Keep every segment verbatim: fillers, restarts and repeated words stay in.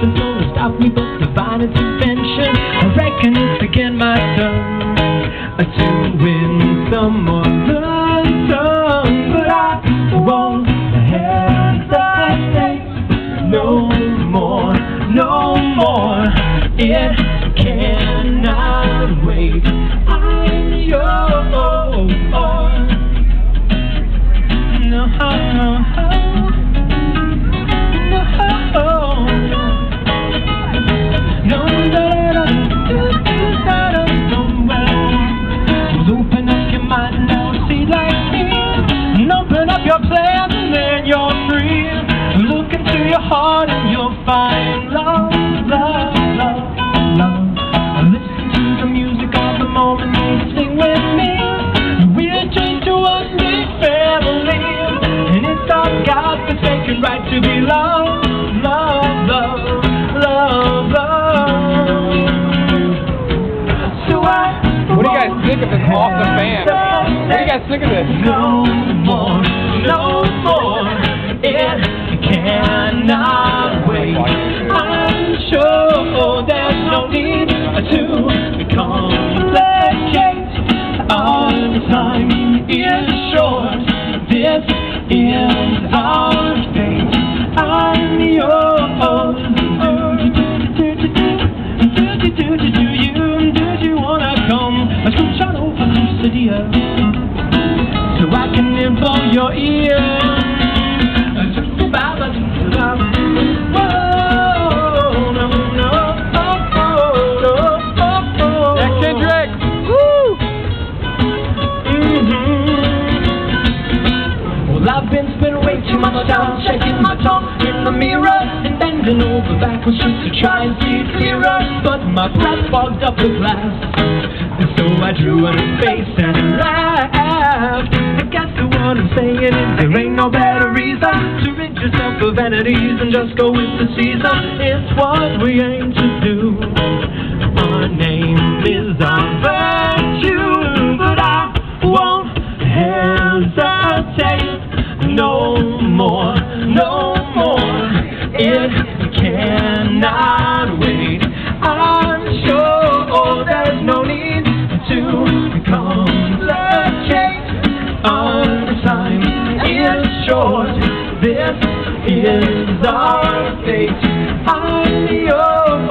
Nothing's gonna stop me but divine intervention. I reckon it's again my turn to win some other song, but I won't hesitate no more, no more. It cannot wait. I'm yours. No, no, no. Open up your mind now, see like me, and open up your plans and then you're free. Look into your heart and you'll find love, love, love, love. Listen to the music of the moment, sing with me. We're changed to one big family, and it's our God-forsaken right to be loved, love, love, love, love. So I What do you guys think of this off the fan? What do you guys think of this? No more, no more. It cannot wait. I'm sure there's no need to complicate. Our time is short. This is our fate. I'm yours. Do you, do you wanna come? Let's go shot over Lucidia, so I can involve your ear. Yeah, Kendrick! Woo! Mm-hmm. Well, I've been spending way too much time checking my tongue in the mirror and bending over backwards just to try and see clearer, but my breath fogged up the glass, and so I drew on his face and laughed. I guess the what I'm saying is there ain't no better reason to rid yourself of vanities and just go with the season. It's what we aim to do. Our name is our virtue, but I won't hesitate no more, no more. It cannot wait. I'm sure there's no need to complicate. Our time is short. This is our fate. I'm yours.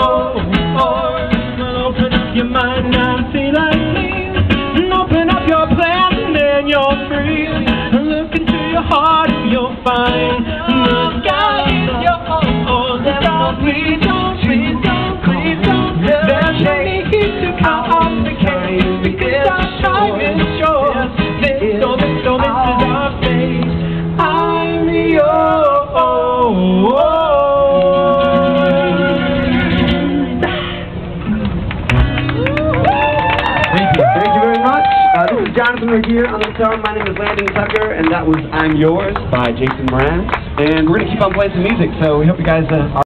Open up your mind now, see like me, and open up your plans and then you're free. Look into your heart and you'll find the sky is yours. Don't, please don't, please don't, please don't. There's no need to complicate because our time is short. This, so this, so this is our fate. I'm yours. Thank you. Thank you very much. Uh, this is Jonathan Regier on the guitar. My name is Landon, and that was I'm Yours by Jason Mraz. And we're going to keep on playing some music, so we hope you guys uh, are